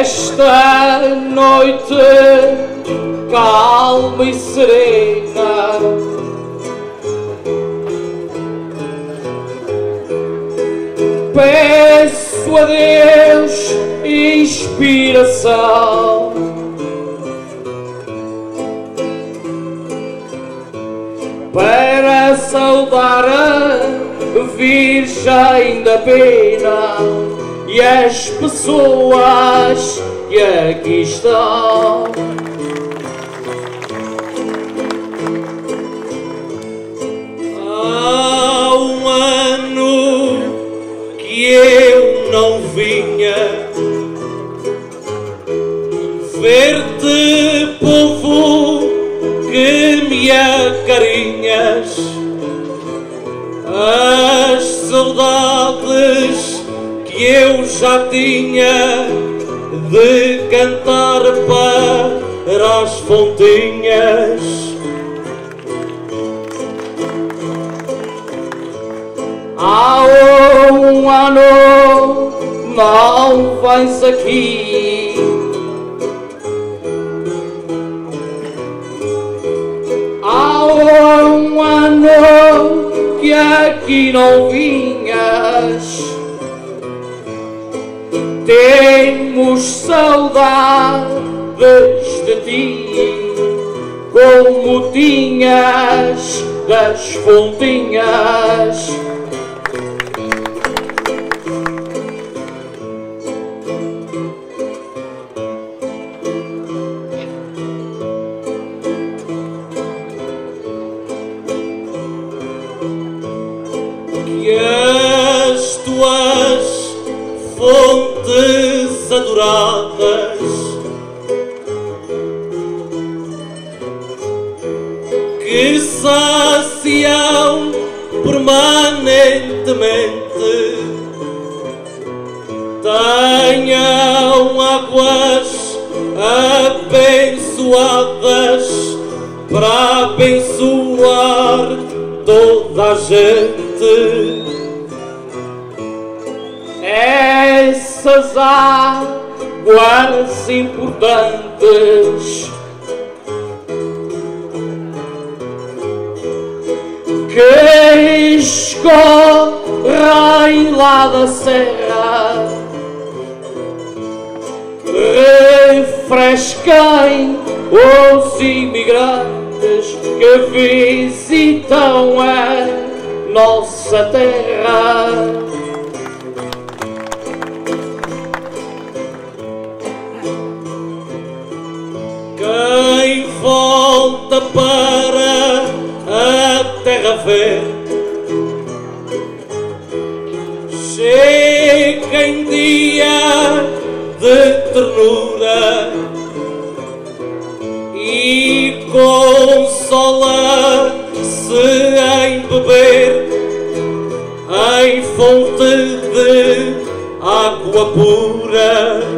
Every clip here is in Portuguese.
Esta noite calma e serena, peço a Deus inspiração para saudar a Virgem da Pena e as pessoas que aqui estão. Há um ano que eu não vinha ver-te, povo que me acarinhas, as saudades que eu já tinha de cantar para as fontinhas. Há um ano não vens aqui, há um ano que aqui não vinhas. Temos saudades de ti, como tinhas das fontinhas. Que as tuas fontes adoradas que saciam permanentemente tenham águas abençoadas para abençoar toda a gente. Essas águas importantes que escorrem lá da serra refresquem os imigrantes que visitam a nossa terra. Quem volta para a terra verde chega em dia de ternura e consola-se em beber em fonte de água pura.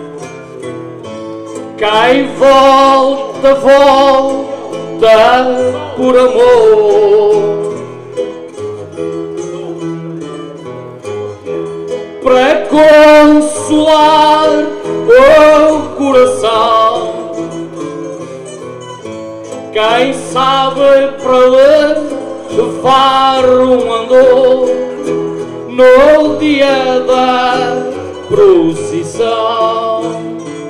Quem volta, volta por amor, para consolar o coração. Quem sabe para levar um andor no dia da procissão.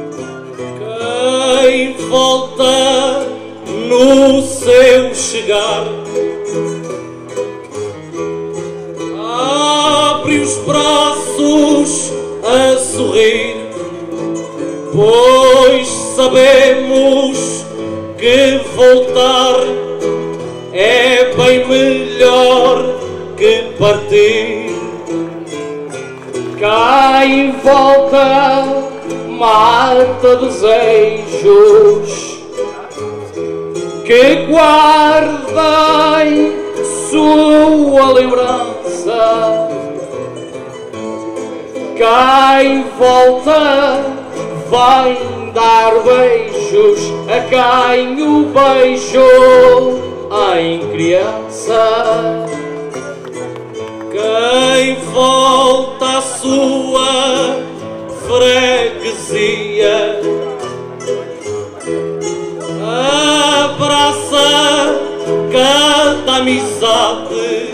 Quem volta no seu chegar abre os braços a sorrir, pois sabemos que voltar é bem melhor que partir. Quem volta mata desejos que guarda em sua lembrança. Quem volta vai dar beijos a quem o beijou em criança. Quem volta à sua freguesia. Abraça cada amizade,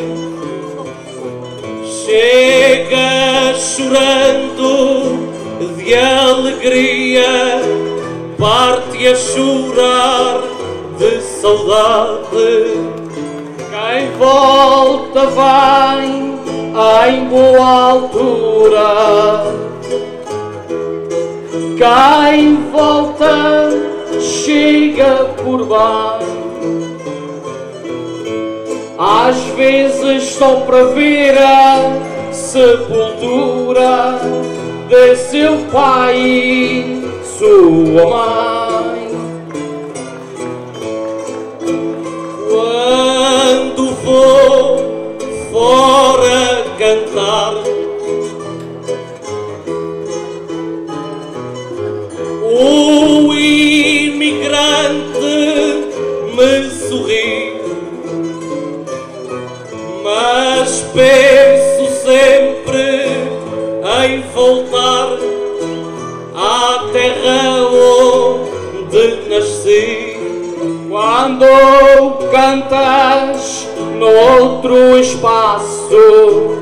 chega chorando de alegria, parte a chorar de saudade. Quem volta vem em boa altura, quem volta chega por bem. Às vezes só para ver a sepultura de seu pai e sua mãe. Quando vou fora cantar, o imigrante me sorri, mas penso sempre em voltar à terra onde nasci. Quando cantas noutro espaço,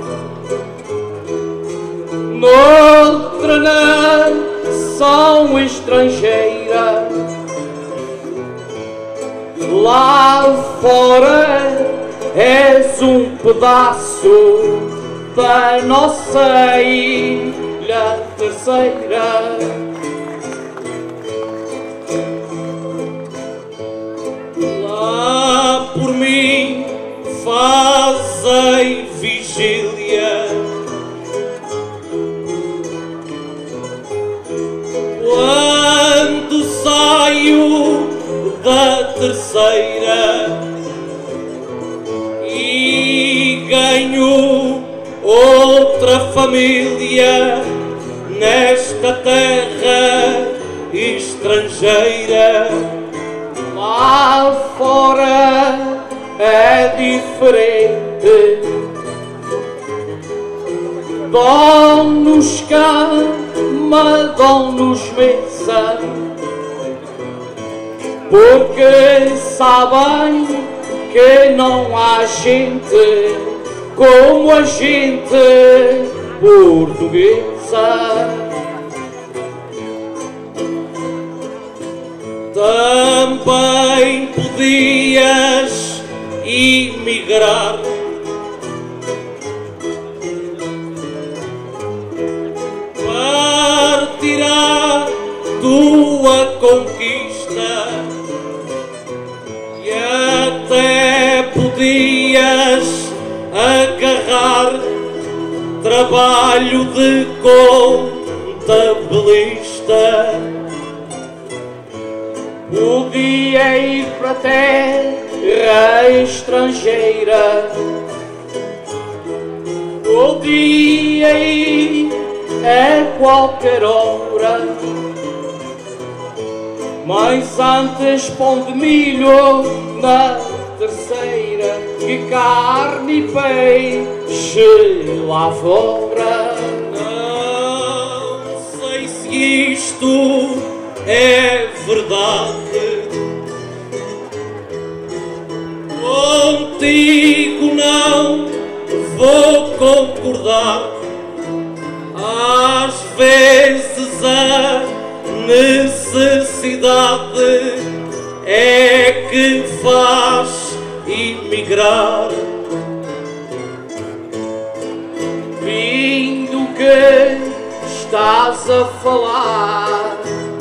noutra nação estrangeira, lá fora és um pedaço da nossa ilha terceira. Lá por mim fazem vigília, quando saio da terceira e ganho outra família nesta terra estrangeira. Lá fora é diferente, dão-nos cama, dão-nos mesa, porque sabem que não há gente como a gente portuguesa. Também podias emigrar, partir à tua conquista, e até podias agarrar trabalho de contabilista. Podia ir para terra estrangeira, podia ir a qualquer hora, mas antes pão de milho na terceira, que carne e peixe lá fora. Não sei se isto é verdade, contigo não vou concordar. Às vezes a necessidade é que faz emigrar. Vindo que estás a falar,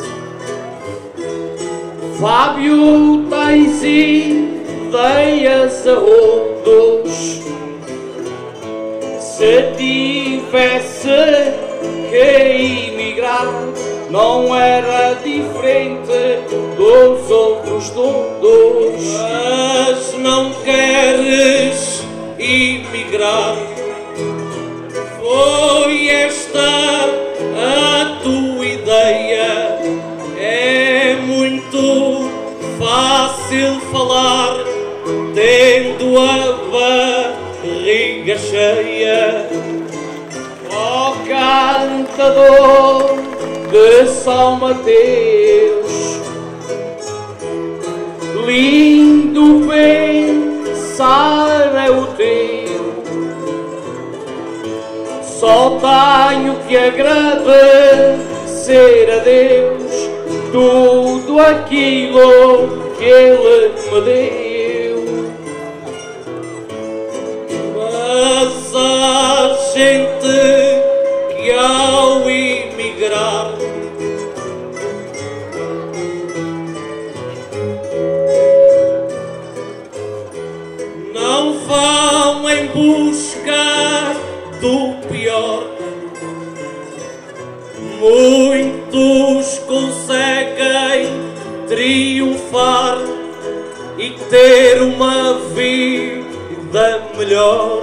Fábio, tens ideias a rodos. Se tivesse que emigrar, não era diferente dos outros todos. Mas não queres emigrar, foi esta a tua ideia. É muito fácil falar tendo a barriga cheia. Oh, canta Libertador de São Mateus. Lindo pensar é o teu, só tenho que agradecer a Deus tudo aquilo que Ele me deu. Mas há gente que ao emigrar não vão em busca do pior. Muitos conseguem triunfar e ter uma vida melhor.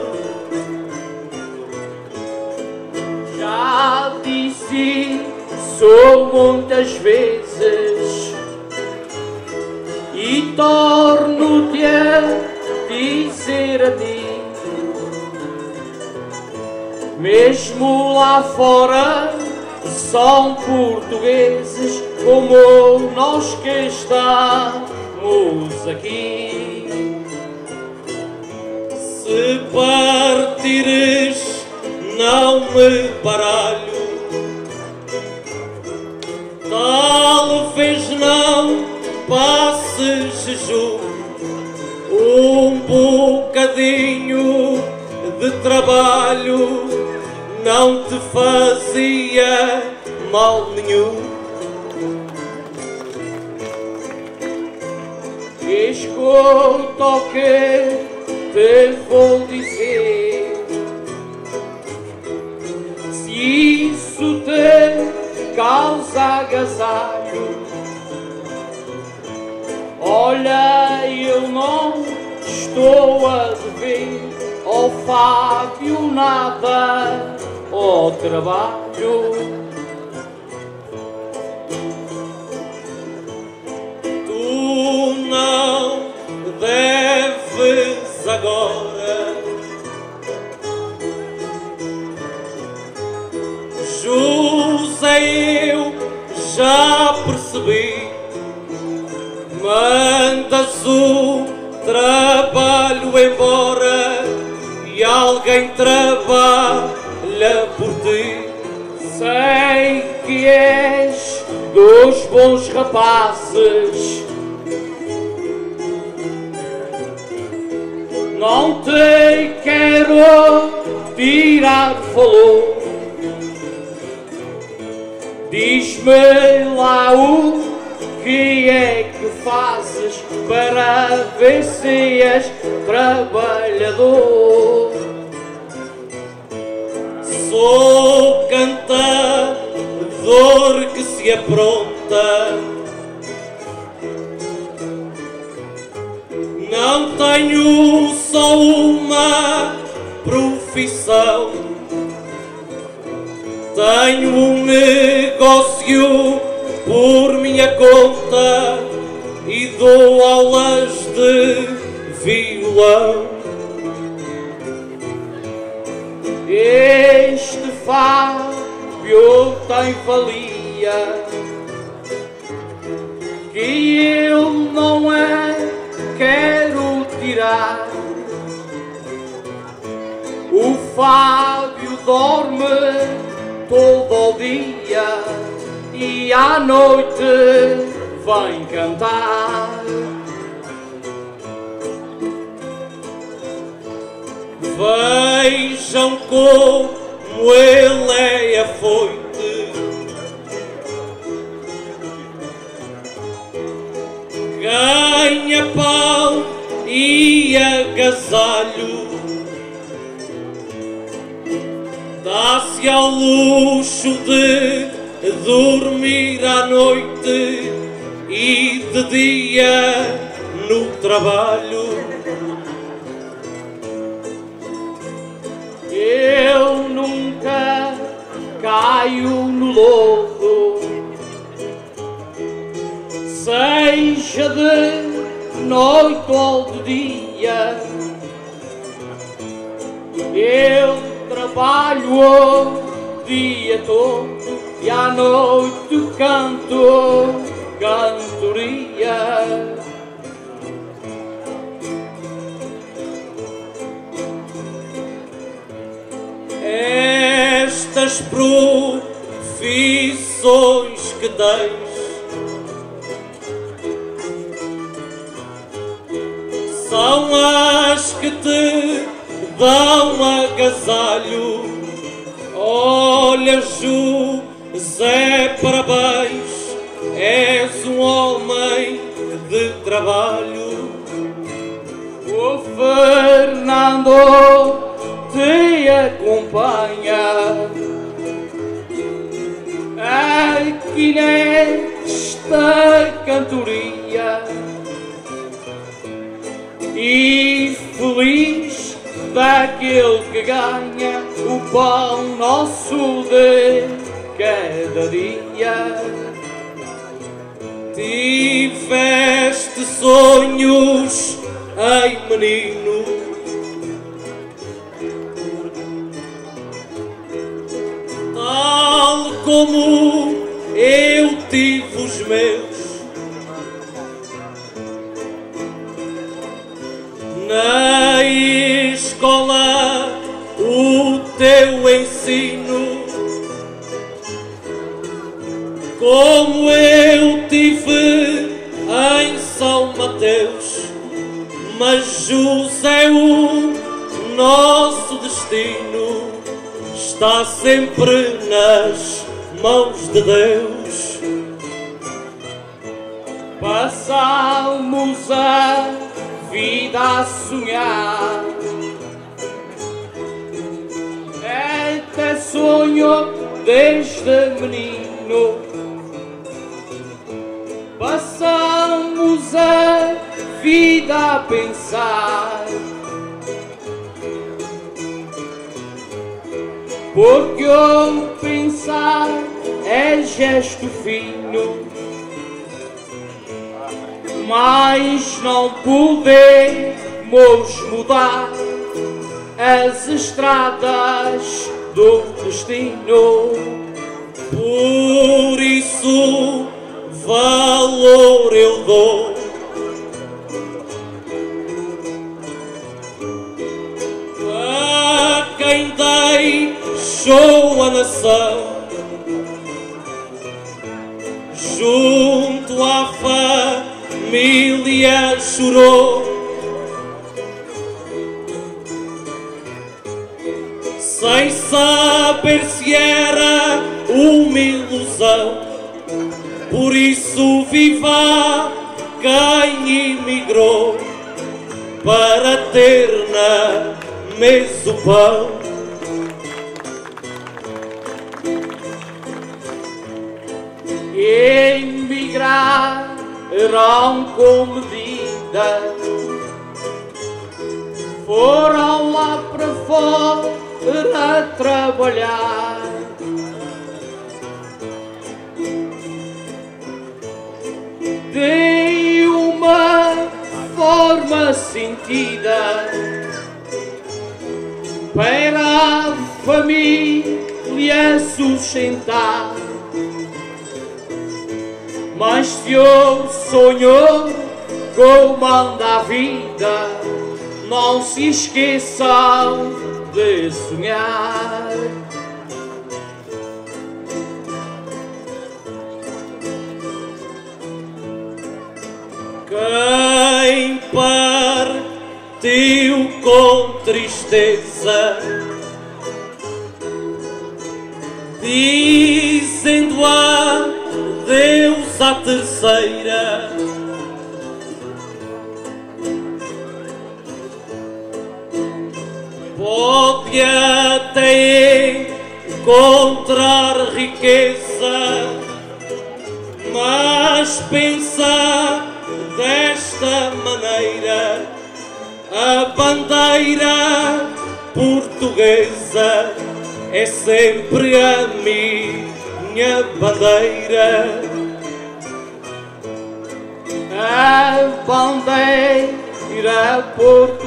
Já disse isso muitas vezes e torno-te a dizer a ti, mesmo lá fora são portugueses como nós que estamos aqui. Se partires não me baralho, talvez não passes junto. Um bocadinho de trabalho não te fazia mal nenhum. Escuta o que te vou dizer, se isso te causa agasalho. Olha, eu não estou a dever ao Fábio nada, ao trabalho. Tu não deves agora José, eu já percebi, mandas o trabalho embora e alguém trabalha por ti. Sei que és dos bons rapazes, não te quero tirar valor. Diz-me lá o que é que fazes para ver se és trabalhador. Sou cantador que se apronta, não tenho só uma profissão, tenho um negócio por minha conta e dou aulas de violão. Este Fábio tem valia que eu não quero tirar. O Fábio dorme todo o dia e à noite vem cantar. Vejam como ele é afoite, ganha pão e agasalho, dá-se ao luxo de dormir à noite e de dia no trabalho. Eu nunca caio no lodo, seja de noite ou de dia. Eu trabalho dia todo e à noite canto cantoria. Estas profissões que tens são as que te dão agasalho. Olha, José, parabéns, és um homem de trabalho. O Fernando te acompanha aqui nesta cantoria, e feliz daquele que ganha o pão nosso de cada dia. Tiveste sonhos, ei menino, tal como eu tive os meus. Na escola o teu ensino, como eu tive em São Mateus, mas José, o nosso destino está sempre nas mãos de Deus. Passamos a vida a sonhar, até sonho desde menino. Passamos a vida a pensar, porque o pensar é gesto fino, mas não podemos mudar as estradas do destino. Por isso valor eu dou a quem deixou a nação junto à família chorou, sem saber se era uma ilusão. Por isso viva quem emigrou para ter na mesa o pão. Emigraram com medida, foram lá para fora trabalhar. De uma forma sentida para a família sustentar. Mas se eu sonho comanda a vida, não se esqueçam de sonhar. Quem partiu com tristeza, dizendo adeus à terceira, pode até encontrar riqueza, mas pensa desta maneira: a bandeira portuguesa é sempre a minha bandeira. A bandeira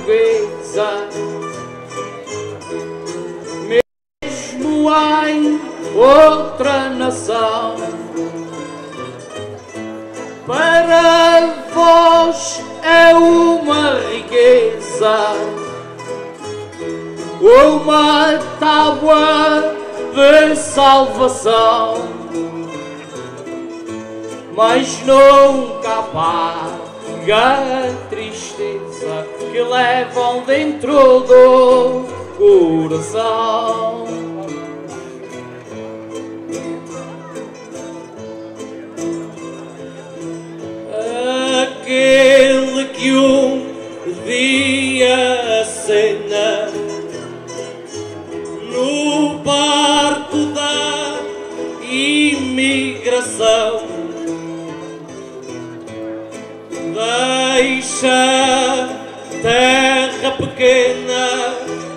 portuguesa, mesmo em outra nação. Para vós é uma riqueza, uma tábua de salvação, mas nunca apaga a tristeza que levam dentro do coração. Aquele que um dia acena no barco da imigração, deixa terra pequena,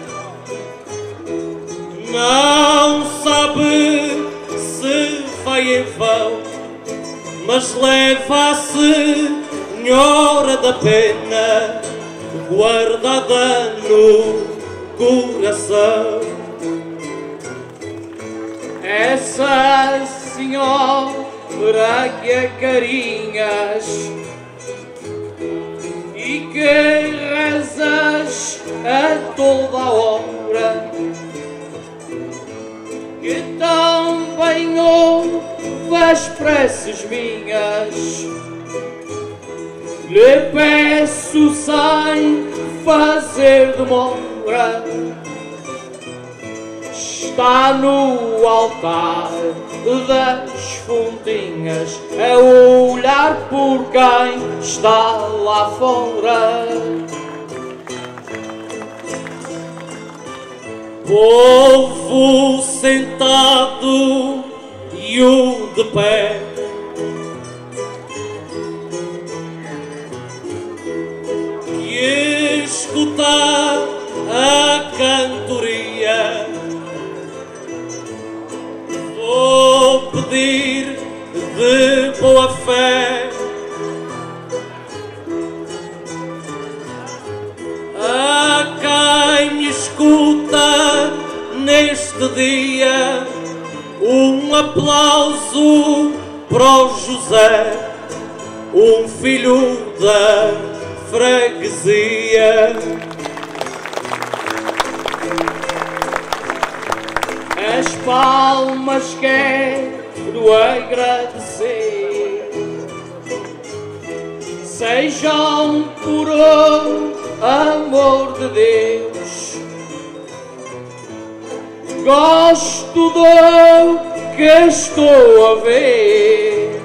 não sabe se vai em vão, mas leva a Senhora da Pena guardada no coração. Essa Senhora que acarinhas e que rezas a toda hora, que também ouve as preces minhas, lhe peço sem fazer demora. Está no altar das fontinhas a olhar por quem está lá fora. Povo sentado e o de pé, que escutar a cantoria, vou pedir de boa fé a quem me escuta neste dia um aplauso para o José, um filho da freguesia. As palmas quero agradecer, sejam por amor de Deus. Gosto do que estou a ver,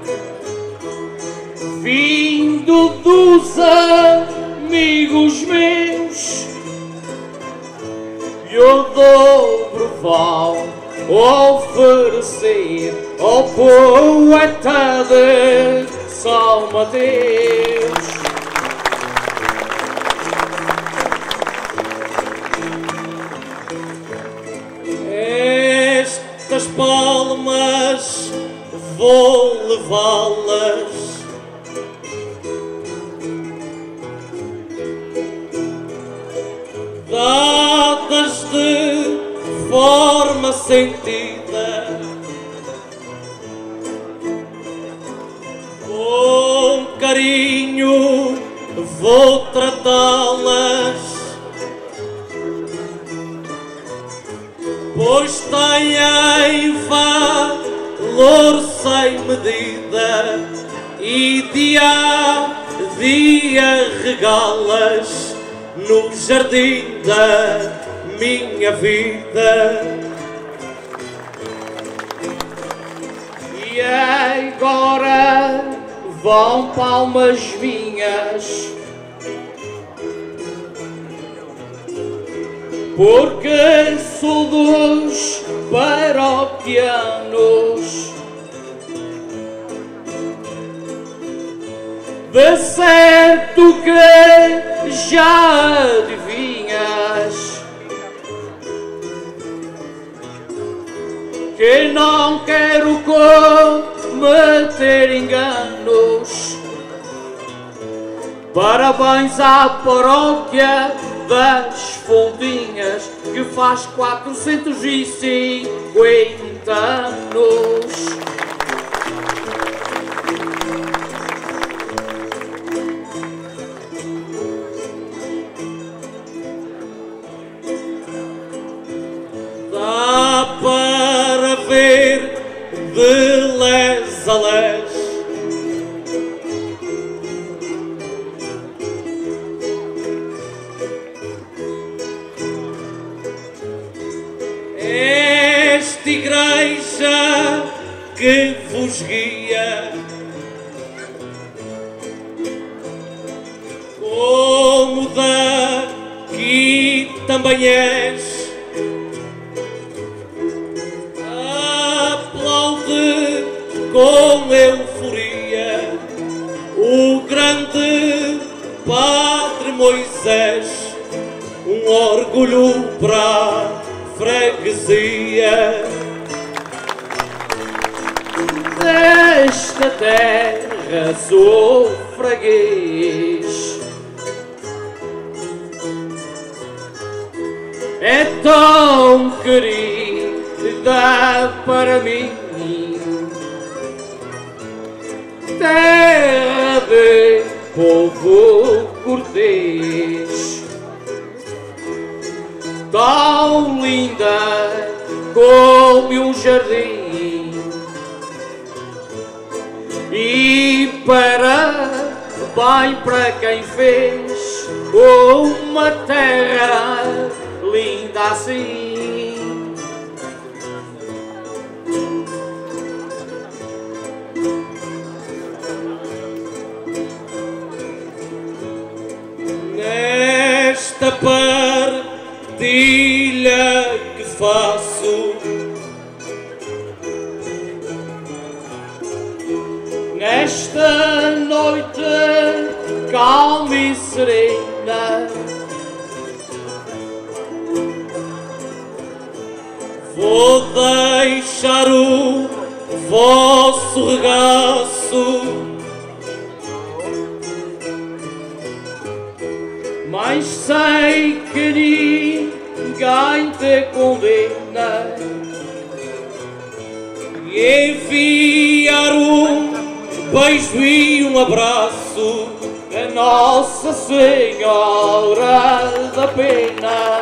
vindo dos amigos meus, e o dobro vão oferecer ao poeta de São Mateus. Estas palmas vou levá-las dadas de forma sentida, com carinho vou tratá-las, pois têm valor sem medida e dia a dia regalas no jardim da minha vida. E agora vão palmas minhas, porque sou dos paroquianos. De certo que já adivinhas que não quero cometer enganos. Parabéns à paróquia das Fontinhas, que faz 450 70 anos. Dá para ver de les a les esta igreja que vos guia, como daqui também és, aplaude com euforia o grande Padre Moisés, um orgulho para a freguesia. Desta terra sou freguês, é tão querida para mim, terra de povo cortês, tão linda como um jardim, e bem para quem fez uma terra linda assim. Nesta partilha que faço, nesta noite calma e serena, vou deixar o vosso regaço, mas sei que ninguém te condena, e enviar um beijo e um abraço a Nossa Senhora da Pena.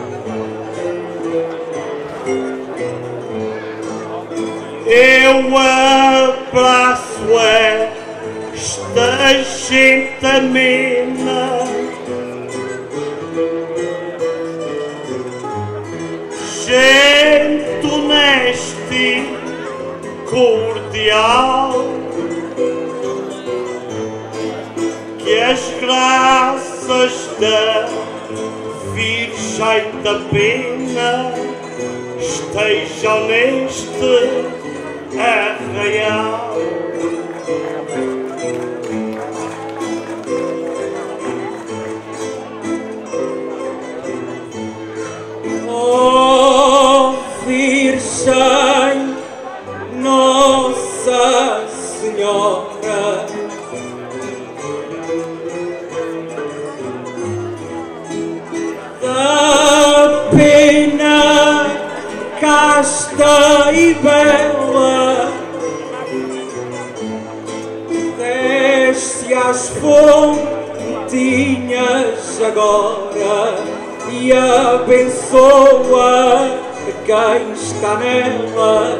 Eu abraço esta gente amena, gente honesta e cordial, que as graças da Virgem da Pena estejam neste arraial. Oh, Virgem Nossa Senhora, da pena casta e bela, desce às fontinhas agora e abençoa quem está nela.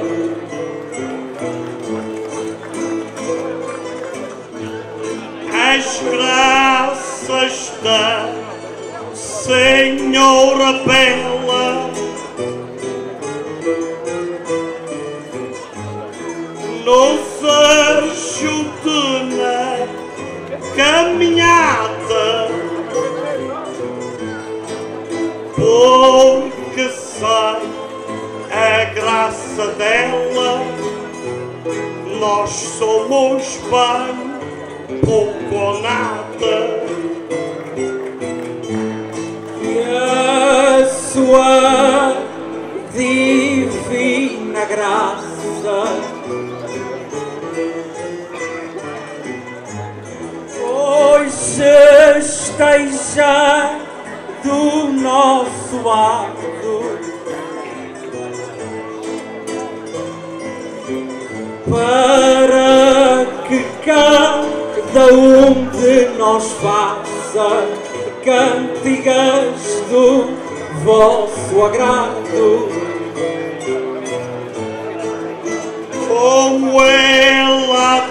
As graças da Senhora Bela nos ajude na caminhada, porque sai a graça dela, nós somos bem pouco ou nada. E a sua divina graça hoje esteja do nosso lado, para que cada um de nós faça cantigas do vosso agrado. Como ela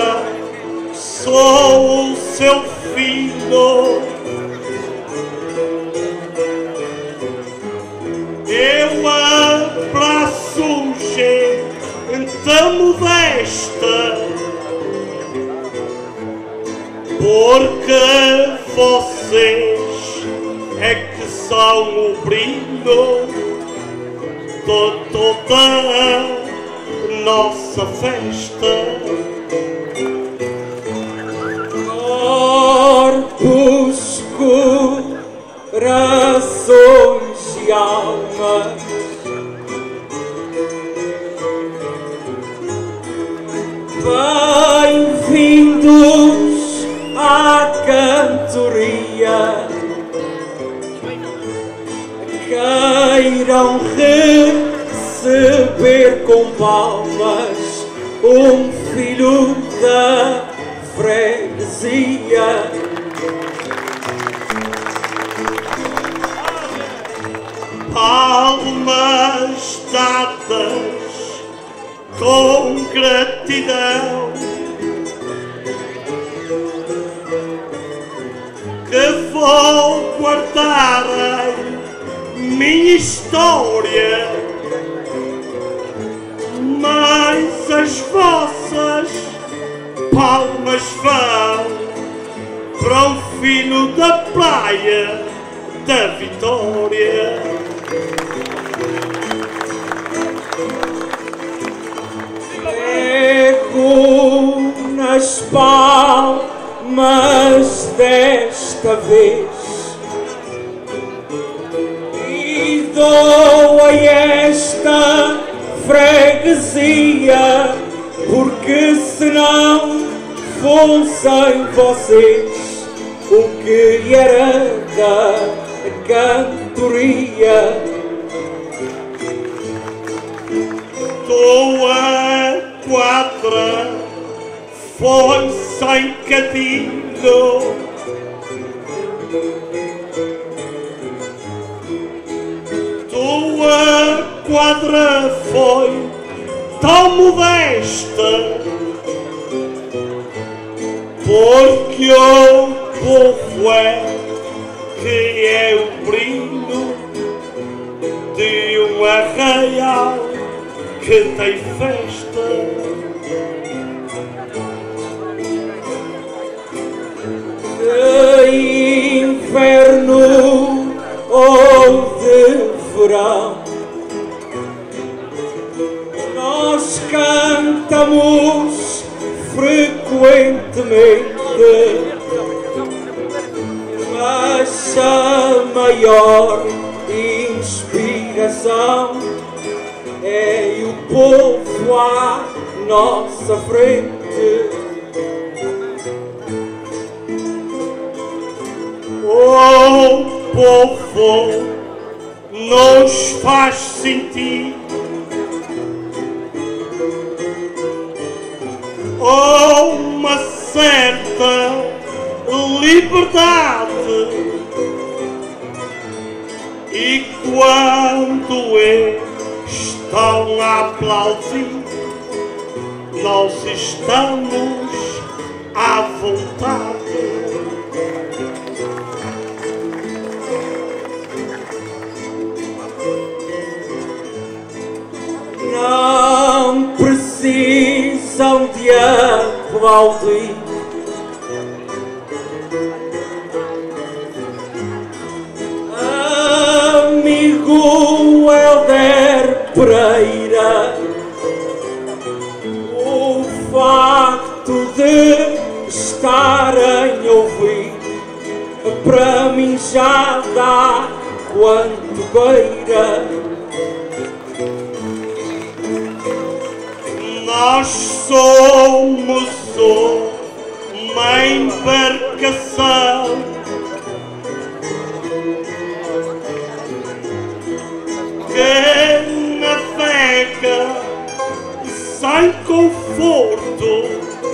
sou o seu filho, eu abraço gente modesta, porque vocês é que são o brilho de toda a nossa festa. Corpos, corações e almas, bem-vindos à cantoria, queiram receber com palmas um filho da freguesia. Palmas dadas com gratidão, que vou guardar em minha história, mas as vossas palmas vão para o filho da praia da Vitória. Pego nas palmas desta vez e dou a esta freguesia, porque senão fossem vocês o que era da cantoria. Tua quadra foi sem cadinho, quadra foi tão modesta, porque o povo é que é o brino de um arraial que tem festa. De inverno ou de verão, nós cantamos frequentemente, mas a maior inspiração é o povo à nossa frente. O povo nos faz sentir uma certa liberdade, e quando estão a aplaudir, nós estamos à vontade. Não precisam de aplaudir, amigo Helder Pereira. O facto de estarem a ouvir, para mim já dá quanto queira. Nós somos uma embarcação que navega sem conforto,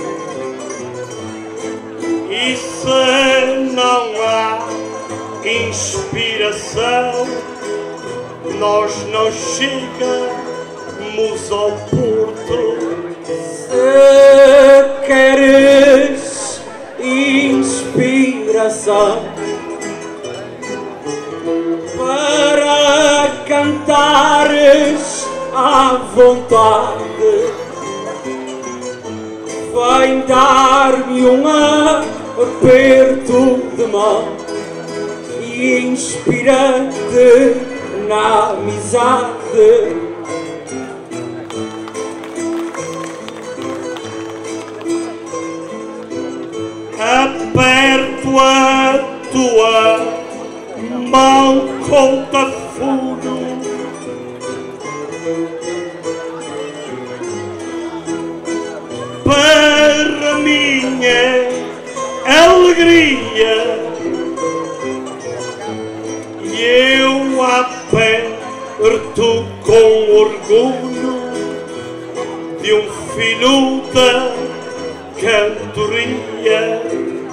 e se não há inspiração, nós não chegamos ao porto. Se queres inspiração para cantares à vontade, vem dar-me um aperto de mão e inspira-te na amizade. Aperto a tua mão com tafudo, para minha alegria, e eu aperto com orgulho de um filho da cantoria.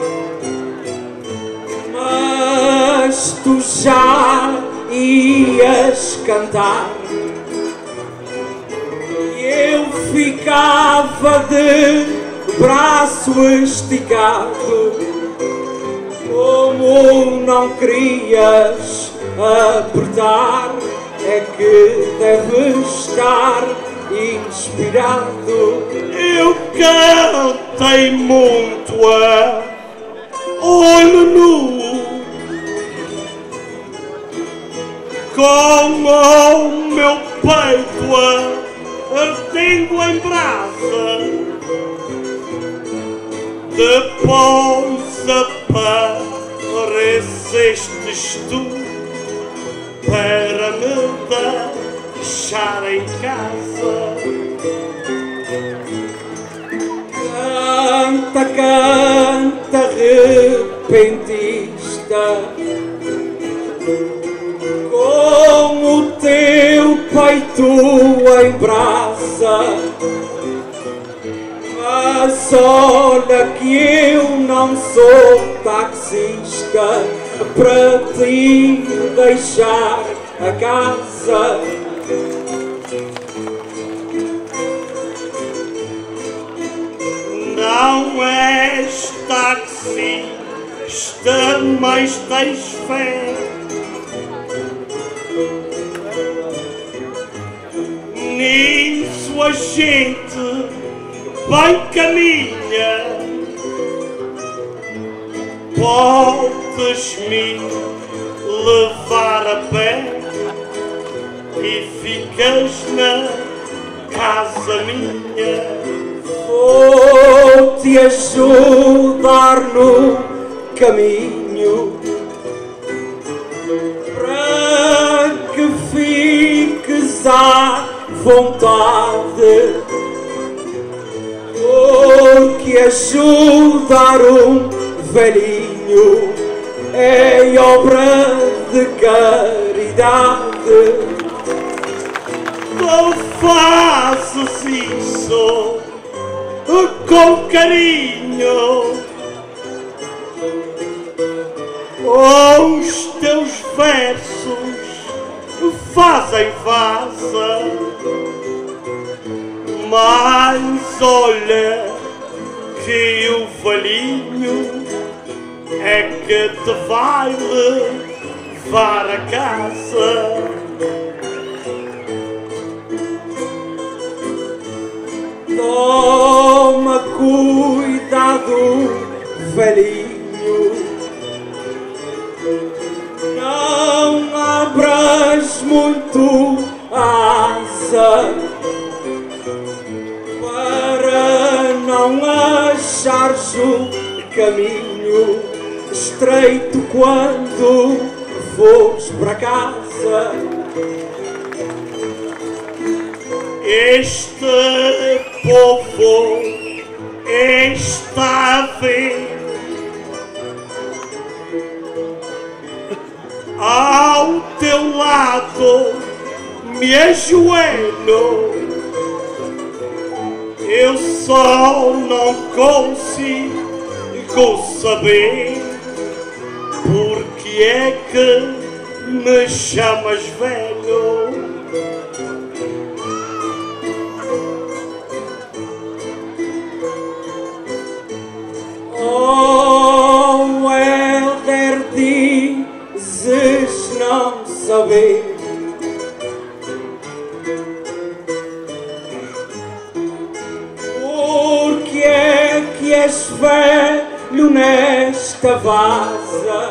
Mas tu já ias cantar e eu ficava de braço esticado. Como não querias apertar, é que deves estar inspirado. Eu cantei muito a olho nu, com o meu peito ardendo em brasa. Depois aparecestes tu para me deixar em casa. Canta, canta, repentista, como o teu peito em brasa. Mas olha que eu não sou taxista para te deixar a casa. Não és taxista, mas tens fé. Nisso a gente bem caminha. Podes-me levar a pé e ficas na casa minha. Vou-te ajudar no caminho para que fiques à vontade. Vou-te ajudar velhinho em obra de caridade. Não faças isso com carinho. Os teus versos fazem vaza, mas olha que o velhinho é que te vai levar a casa. Toma cuidado, velhinho, não abras muito a asa para não achares o caminho estreito quando fores para casa. Este povo está a ver ao teu lado, me ajoelho. Eu só não consigo saber porque é que me chamas velho. Oh, Helder, dizes não saber porque é que és velho nesta vaza.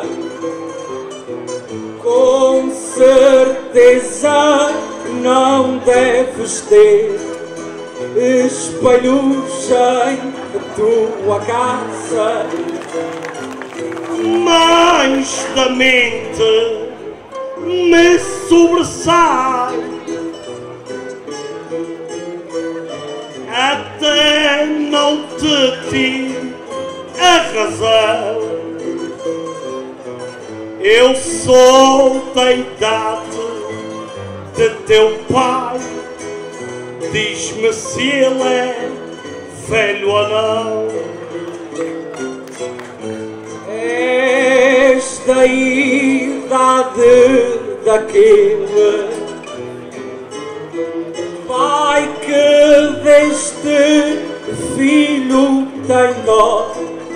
Com certeza não deves ter espelhos em tua casa. Mais da mente me sobressai, até não te tiro a razão. Eu sou da idade de teu pai, diz-me se ele é velho ou não. És da idade daquele pai que deste filho tem dó.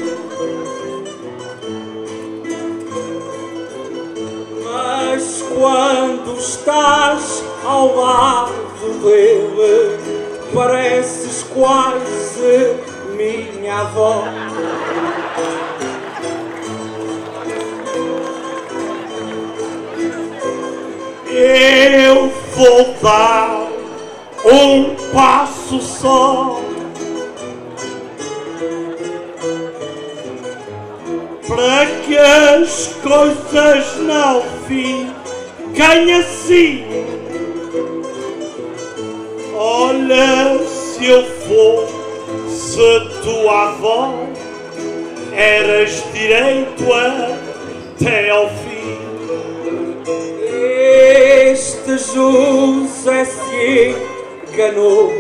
Mas quando estás ao lado dele, pareces quase minha avó. Eu vou dar um passo só para que as coisas não fiquem assim. Olha, se eu fosse tua avó, eras direito até ao fim. Este José se enganou,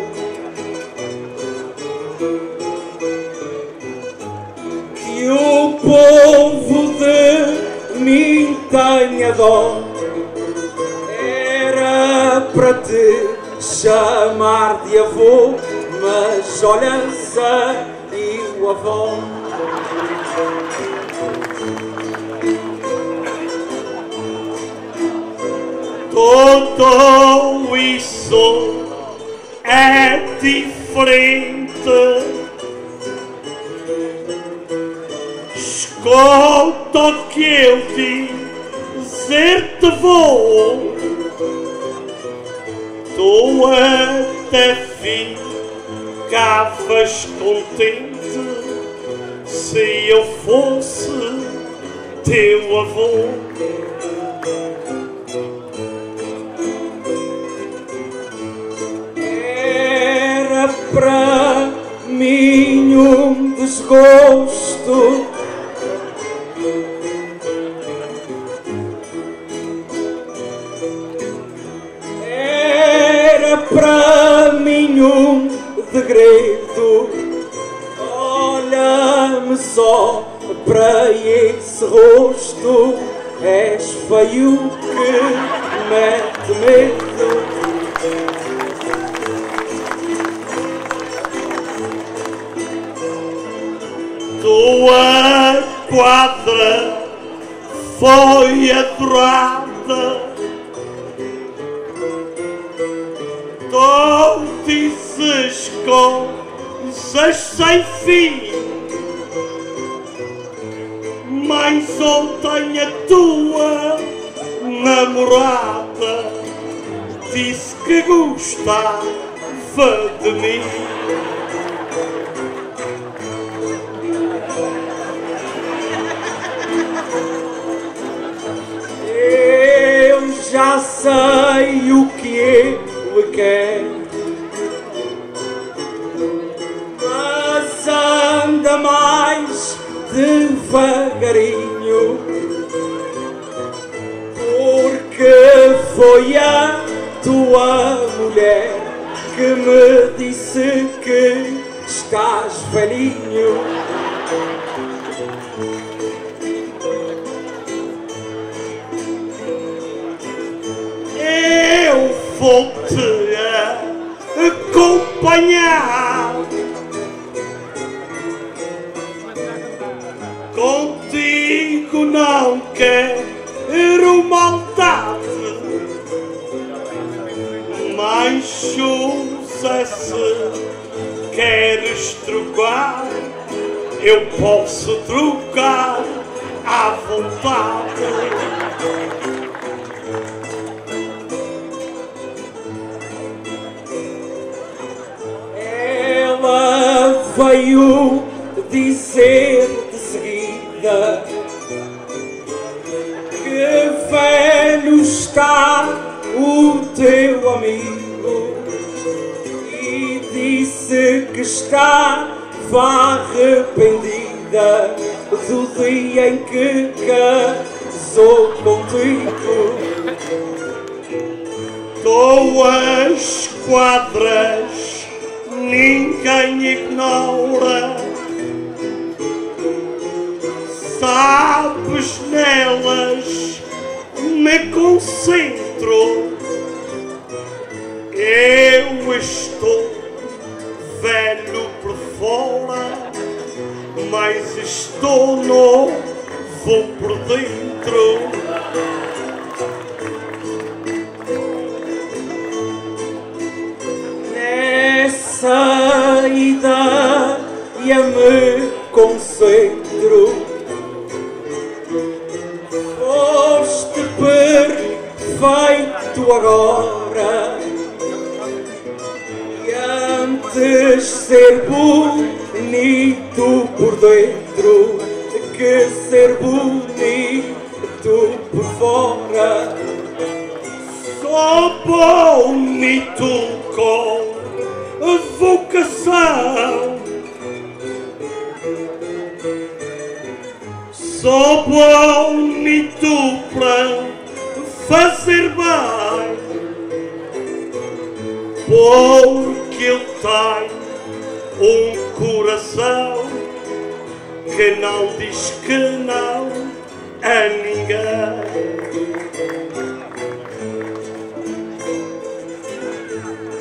que o povo de mim tenha dó. Era para te chamar de avô, mas olha, saiu avó. Tudo isso é diferente. Escuta o que eu dizer-te vou. Tu até ficavas contente se eu fosse teu avô. Era para mim um desgosto para mim um degredo. Olha-me só para esse rosto, és feio que mete medo. Tua quadra foi adorada. Tu dizes coisas sem fim, mas ontem a tua namorada disse que gostava de mim. Eu já sei o que ele quer, mas anda mais devagarinho, porque foi a tua mulher que me disse que estás velhinho. Eu vou-te acompanhar. Contigo não quero maldade, mas José, se queres trocar, eu posso trocar à vontade. Ela veio dizer de seguida que velho está o teu amigo e disse que estava arrependida do dia em que casou contigo. Tuas quadras ninguém ignora, sabes, nelas me concentro. Eu estou velho por fora, mas estou novo por dentro. Nessa ideia me concentro. Foste perfeito agora, e antes ser bonito por dentro que ser bonito por fora. Sou bonito com vocação, sou bonito para fazer bem, porque eu tenho um coração que não diz que não a ninguém.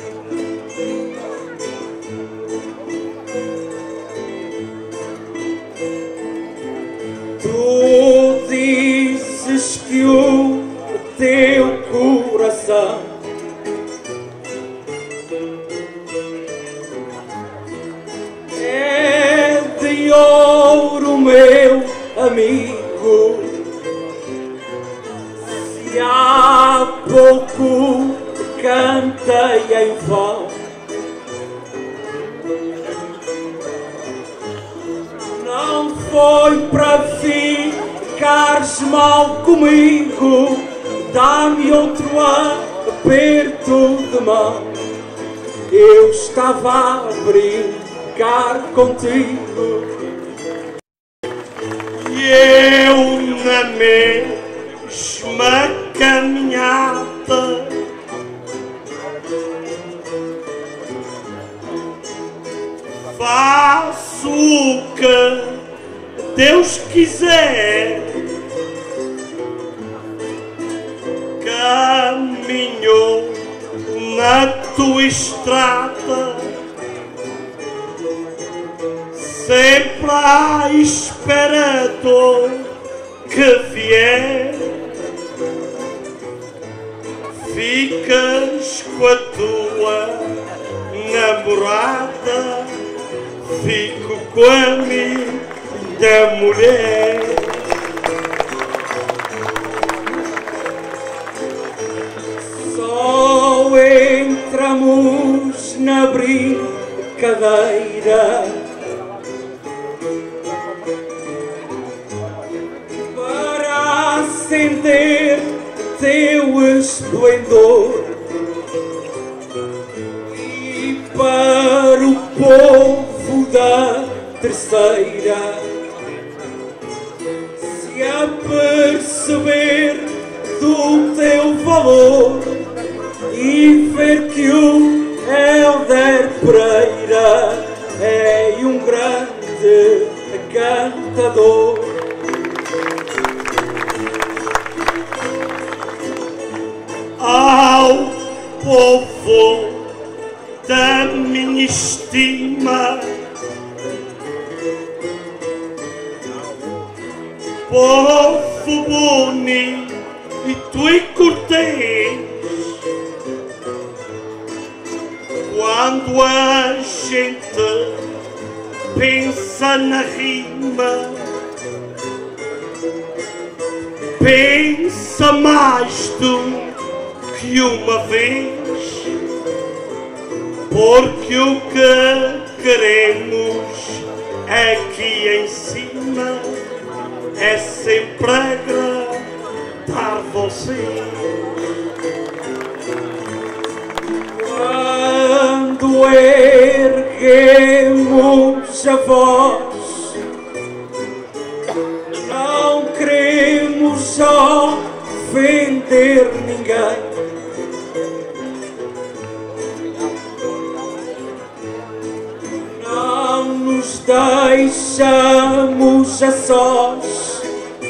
palco cantei em vão. Não foi para ficares mal comigo, dá-me outro aperto de mão. Eu estava a brincar contigo. E eu na mesma caminhada faço o que Deus quiser. Caminho na tua estrada, sempre à espera do que vier. Ficas com a tua namorada, fico com a minha mulher. Só entramos na brincadeira para acender teu esplendor e para o povo da terceira se aperceber do teu valor e ver que o Helder Pereira é um grande cantador. Ao povo da minha estima, povo bonito e cortês, quando a gente pensa na rima, pensa mais do que uma vez, porque o que queremos aqui em cima é sempre agradar você. Quando erguemos a voz, não queremos ofender ninguém. Não nos deixamos a sós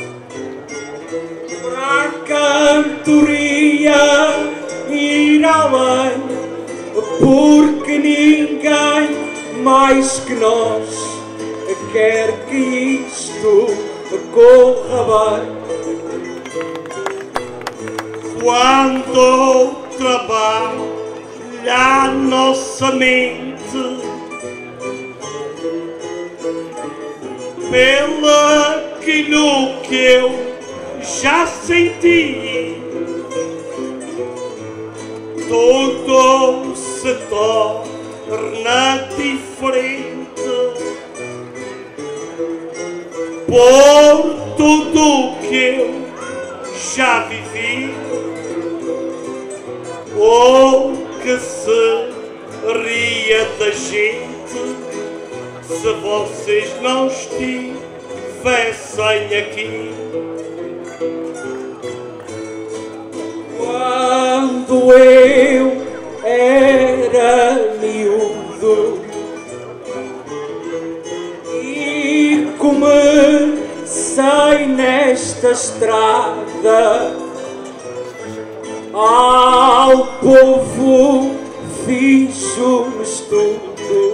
para a cantoria ir além, porque ninguém mais que nós quer que isto corra bem. Quando trabalha a nossa mente pelo aquilo que eu já senti, tudo se torna diferente. Por tudo que eu já vivi, ou que se ria da gente se vocês não estivessem aqui. Quando eu era miúdo e comecei nesta estrada, ao povo fiz um estudo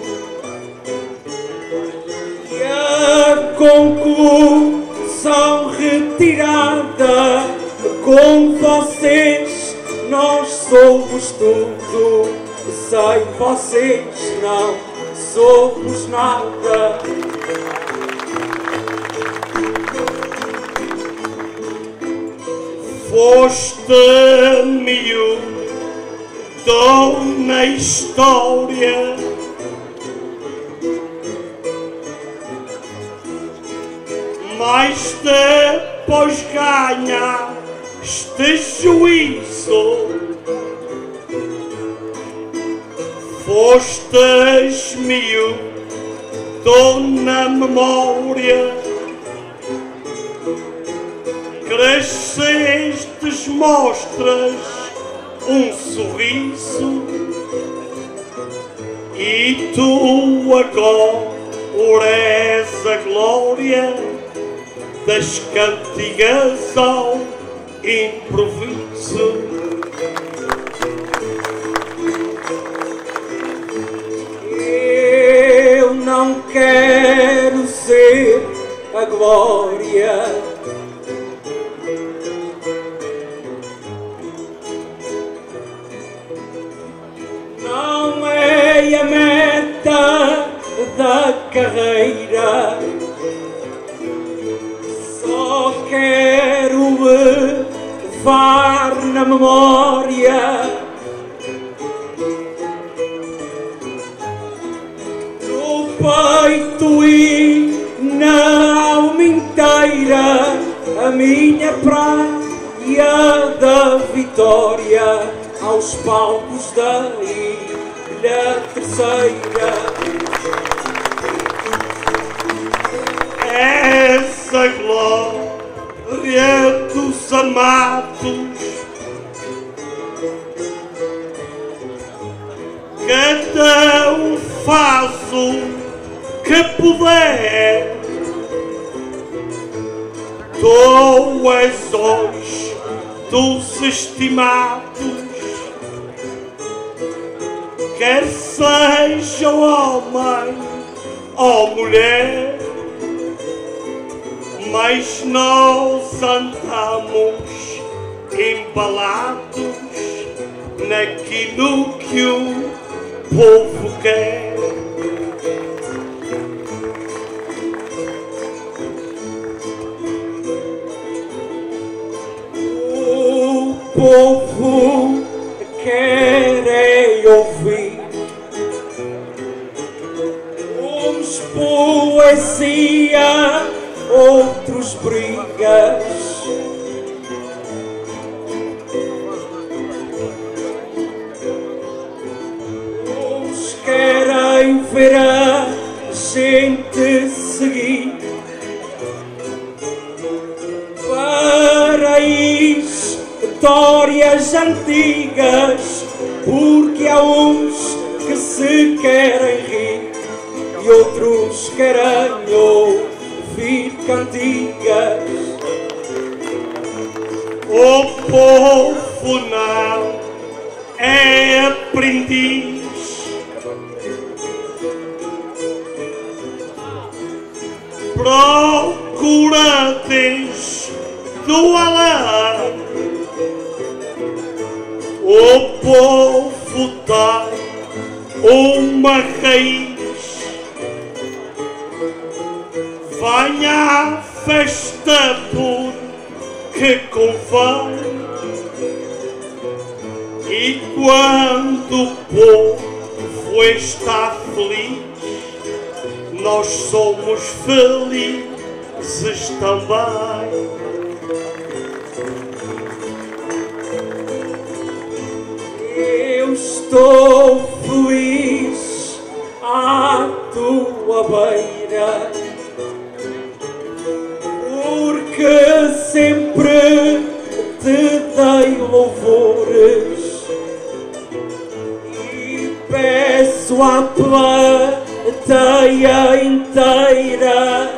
e a conclusão retirada: com vocês nós somos tudo, sem vocês não somos nada. Foste-me o dom na história, mas depois ganhaste juízo. Fostes-me o dom na memória, crescestes, mostras um sorriso, e tu agora és a glória das cantigas ao improviso. Eu não quero ser a glória, não é a meta da carreira, só quero levar na memória peito e na alma inteira a minha praia da vitória aos palcos da Ilha Terceira. Essa glória dos amados, cada um faz o que puder. Tu és hoje dos estimados, quer seja homem ou mulher, mas nós andamos embalados naquilo que o povo quer. O povo quer é ouvir uns poesia, outros brigas, uns querem ver a gente seguir para histórias antigas, porque há uns que se querem rir e outros querem ouvir cantigas. O povo não é aprendiz, procura desde o além. O povo tem uma raiz, venha à festa porque convém, e quando o povo está feliz, nós somos felizes também. Eu estou feliz à tua beira, porque sempre te dei louvores e peço à plateia inteira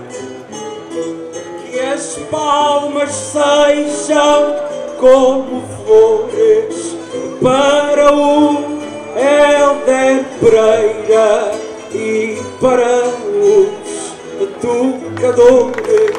que as palmas sejam como flores para o Helder Pereira e para os tocadores.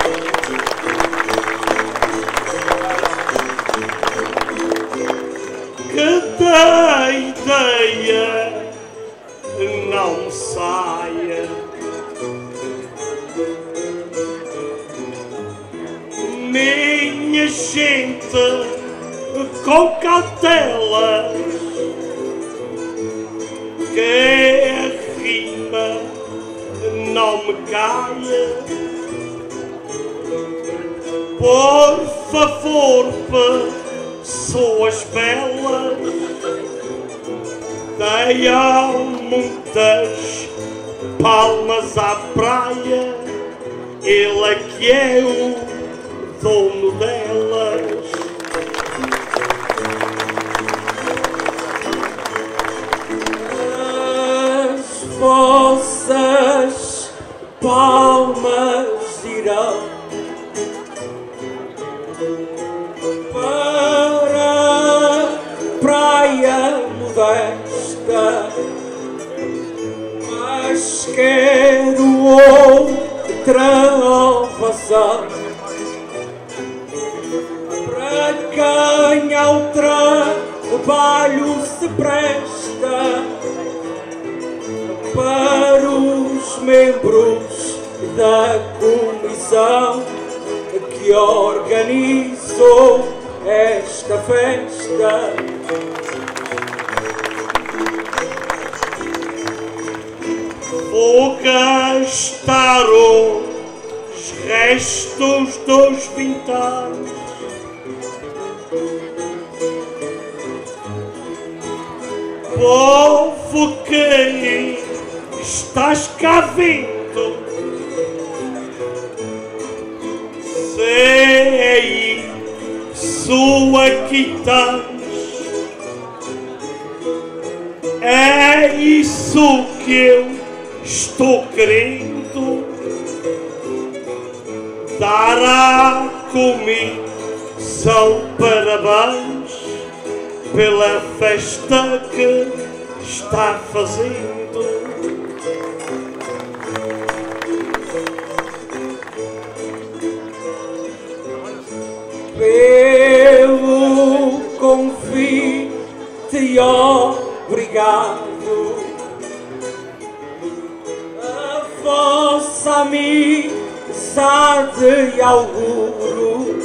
Que da ideia não saia, minha gente com cautela, que a rima não me caia. Por favor, pessoas belas, deiam muitas palmas à praia, ele é que é o dono delas. As vossas palmas irão para a praia modesta, mas quero outra ovação para quem ao trabalho se presta, para os membros da comissão que organizou esta festa. Vou gastar os restos dos vintais povo que estás cá vindo, sei sua quitãs, é isso que eu estou querendo, dar à comissão parabéns pela festa que está fazendo. Pelo convite, obrigado. A vossa amizade auguro,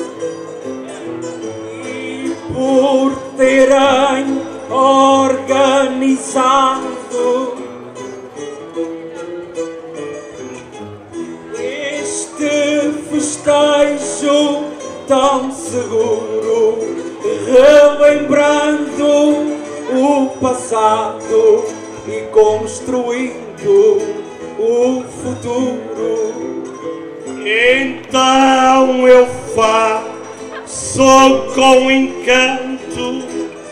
e por terem organizado este festejo tão seguro, relembrando o passado e construindo o futuro. Então eu faço com encanto,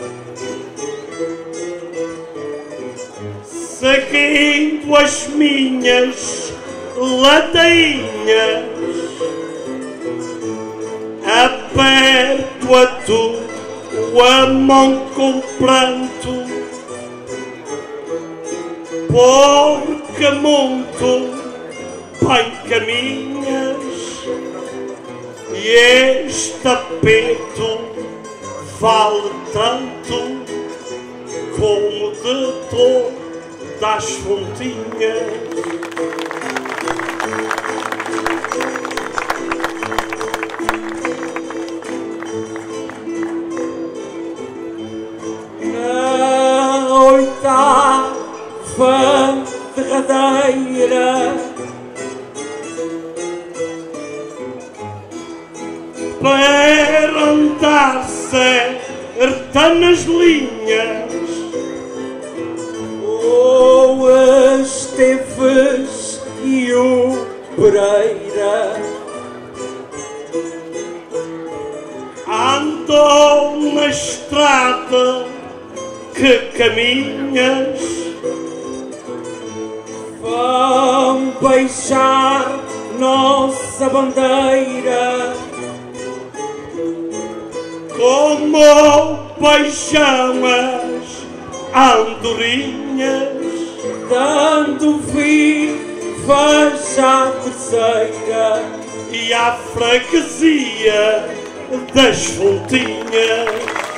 seguindo as minhas ladainhas, aperto a tua mão com pranto, porque muito bem caminhas, e este aperto vale tanto como de todas as fontinhas. Oitava derradeira, para andar certa nas linhas, o Esteves e o Pereira andou na estrada que caminhas, vão beijar nossa bandeira, como beijam as andorinhas, dando vivas à terceira e à freguesia das fontinhas.